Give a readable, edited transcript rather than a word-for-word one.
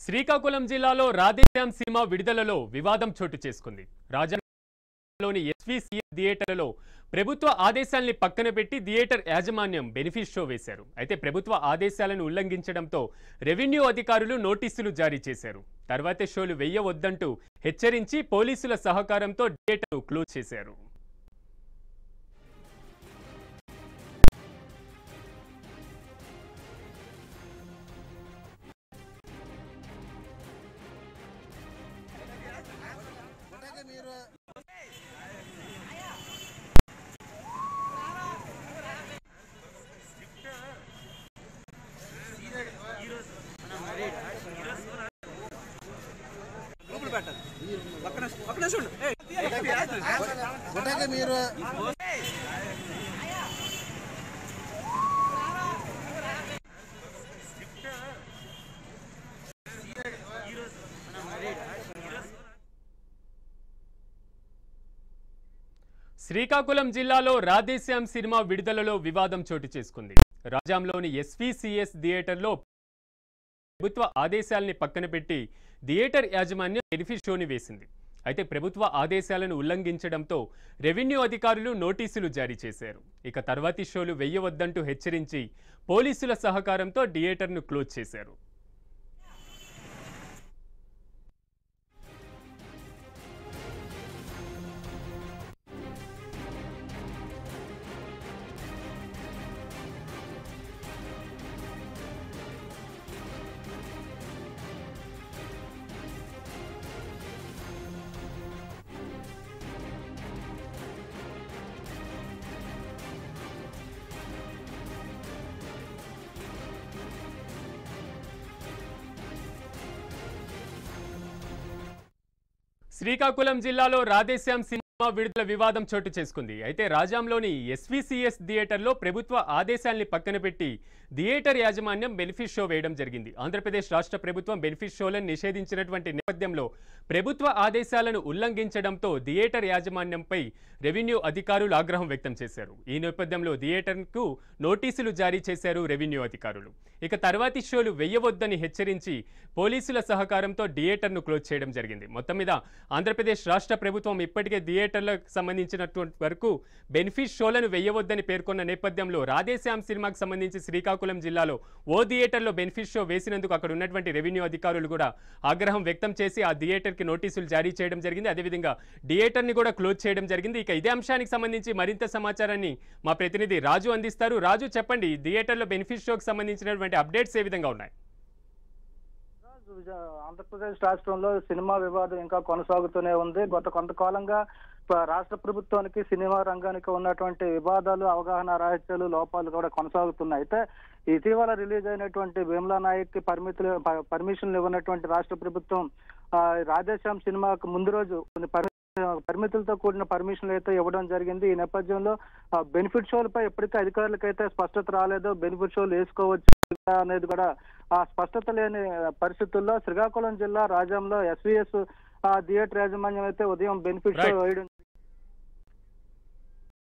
శ్రీకాకుళం జిల్లాలో రాధేశ్యామ్ సినిమా విడుదలలో వివాదం చోటు చేసుకుంది. రాజధానిలోని ఎస్వీసీఎస్ థియేటర్లలో ప్రభుత్వ ఆదేశాల్ని పక్కన పెట్టి థియేటర్ యాజమాన్యం బెనిఫిట్ షో వేశారు. అయితే ప్రభుత్వ ఆదేశాలను ఉల్లంఘించడంతో రెవెన్యూ అధికారులు నోటీసులు జారీ చేశారు. తర్వాతే షోలు వేయవద్దంటూ హెచ్చరించి పోలీసుల సహకారంతో థియేటర్ క్లోజ్ చేశారు. శ్రీకాకుళం జిల్లాలో రాధేశ్యామ్ సినిమా విడుదలలో వివాదం చోటు చేసుకుంది. రాజాంలోని ఎస్వీసీఎస్ థియేటర్లో ప్రభుత్వ ఆదేశాలని పక్కన పెట్టి థియేటర్ యాజమాన్యం బెనిఫిట్ షోని వేసింది. అయితే ప్రభుత్వ ఆదేశాలను ఉల్లంఘించడంతో రెవెన్యూ అధికారులు నోటీసులు జారీ చేశారు. ఇక తర్వాతి షోలు వేయవద్దంటూ హెచ్చరించి పోలీసుల సహకారంతో థియేటర్ను క్లోజ్ చేశారు. శ్రీకాకుళం జిల్లాలో రాధేశ్యామ్ సినిమా విడుదల వివాదం చోటు చేసుకుంది. అయితే రాజాంలోని ఎస్వీసీఎస్ థియేటర్లో ప్రభుత్వ ఆదేశాల్ని పక్కన పెట్టి థియేటర్ యాజమాన్యం బెనిఫిట్ షో వేయడం జరిగింది. ఆంధ్రప్రదేశ్ రాష్ట్ర ప్రభుత్వం బెనిఫిట్ షోలను నిషేధించినటువంటి నేపథ్యంలో ప్రభుత్వ ఆదేశాలను ఉల్లంఘించడంతో థియేటర్ యాజమాన్యంపై రెవెన్యూ అధికారులు ఆగ్రహం వ్యక్తం చేశారు. ఈ నేపథ్యంలో థియేటర్కు నోటీసులు జారీ చేశారు రెవెన్యూ అధికారులు. ఇక తర్వాతి షోలు వేయవద్దని హెచ్చరించి పోలీసుల సహకారంతో థియేటర్ను క్లోజ్ చేయడం జరిగింది. మొత్తం మీద ఆంధ్రప్రదేశ్ రాష్ట్ర ప్రభుత్వం ఇప్పటికే థియేటర్లకు సంబంధించినటువంటి వరకు బెనిఫిట్ షోలను వేయవద్దని పేర్కొన్న నేపథ్యంలో రాధేశ్యామ్ సినిమాకు సంబంధించి శ్రీకాకుళం జిల్లాలో ఓ థియేటర్లో బెనిఫిట్ షో వేసినందుకు అక్కడ ఉన్నటువంటి రెవెన్యూ అధికారులు కూడా ఆగ్రహం వ్యక్తం చేసి ఆ థియేటర్కి నోటీసులు జారీ చేయడం జరిగింది. అదేవిధంగా థియేటర్ని కూడా క్లోజ్ చేయడం జరిగింది. ఇక ఇదే అంశానికి సంబంధించి మరింత సమాచారాన్ని మా ప్రతినిధి రాజు అందిస్తారు. రాజు, చెప్పండి, థియేటర్లో బెనిఫిట్ షోకి సంబంధించినటువంటి అప్డేట్స్ ఏ విధంగా ఉన్నాయి? ఆంధ్రప్రదేశ్ రాష్ట్రంలో సినిమా వివాదం ఇంకా కొనసాగుతూనే ఉంది. గత కొంతకాలంగా రాష్ట్ర ప్రభుత్వానికి సినిమా రంగానికి ఉన్నటువంటి వివాదాలు, అవగాహన రాహిత్యాలు, లోపాలు కూడా కొనసాగుతున్నాయి. అయితే ఇటీవల రిలీజ్ అయినటువంటి భీమ్లా నాయక్ కి పర్మిషన్లు ఇవ్వనటువంటి రాష్ట్ర ప్రభుత్వం రాధేశ్యామ్ సినిమాకు ముందు రోజు కొన్ని పరిమితులతో కూడిన పర్మిషన్లు అయితే ఇవ్వడం జరిగింది. ఈ నేపథ్యంలో బెనిఫిట్ షోలపై ఎప్పటికీ అధికారులకైతే స్పష్టత రాలేదో, బెనిఫిట్ షోలు వేసుకోవచ్చు అనేది కూడా ఆ స్పష్టత లేని పరిస్థితుల్లో శ్రీకాకుళం జిల్లా రాజాంలో ఎస్వీఎస్ థియేటర్ యాజమాన్యం అయితే ఉదయం బెనిఫిట్ షో వేయడం